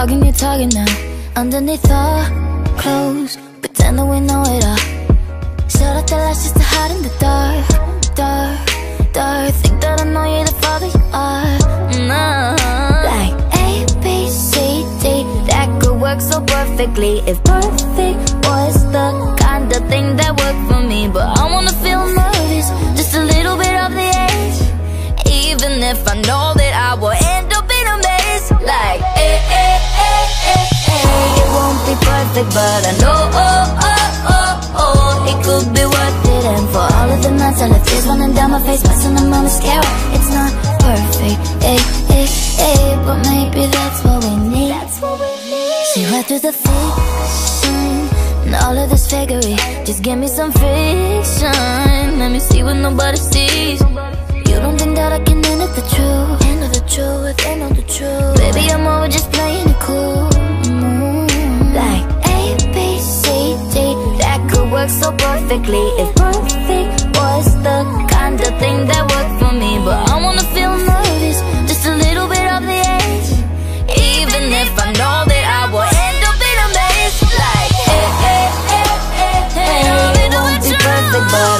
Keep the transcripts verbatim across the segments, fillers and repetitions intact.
talking, you're talking now. Underneath our clothes, pretend that we know it all. Shut off the lights just to hide in the dark, dark, dark. Think that I know you're the father you are. No. Like A, B, C, D, that could work so perfectly if perfect was the kind of thing that worked for me. But I wanna feel nervous, just a little bit of the edge, even if I know that I will end up in a mess. Like eh, eh, eh, eh, eh. It won't be perfect, but I know oh, oh, oh, oh, it could be worth it. And for all of the nights I left tears running down my face, messing up my mascara. It's not perfect, eh, eh, eh, but maybe that's what we need. That's what we need. See right through the fiction and all of this fakery. Just give me some fiction, let me see what nobody sees. You don't think that I can handle the truth, handle the truth, handle the truth. Baby, I'm over just playing it cool. Mm-hmm. Like A, B, C, D, that could work so perfectly if perfect was the kind of thing that worked for me. But I wanna feel nervous, just a little bit of the edge, even if I know that I will end up in a mess. Like eh, eh, eh, eh, eh. It won't be perfect, but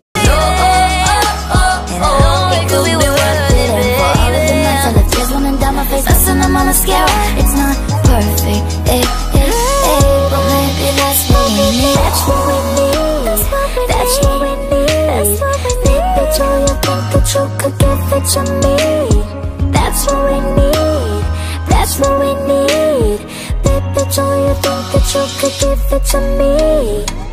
mascara. It's not perfect, eh, eh, eh, but maybe that's what we need. That's what we need. That's what we need. Baby, do you think that you could give it to me? That's what we need. That's what we need. Baby, do you think that you could give it to me?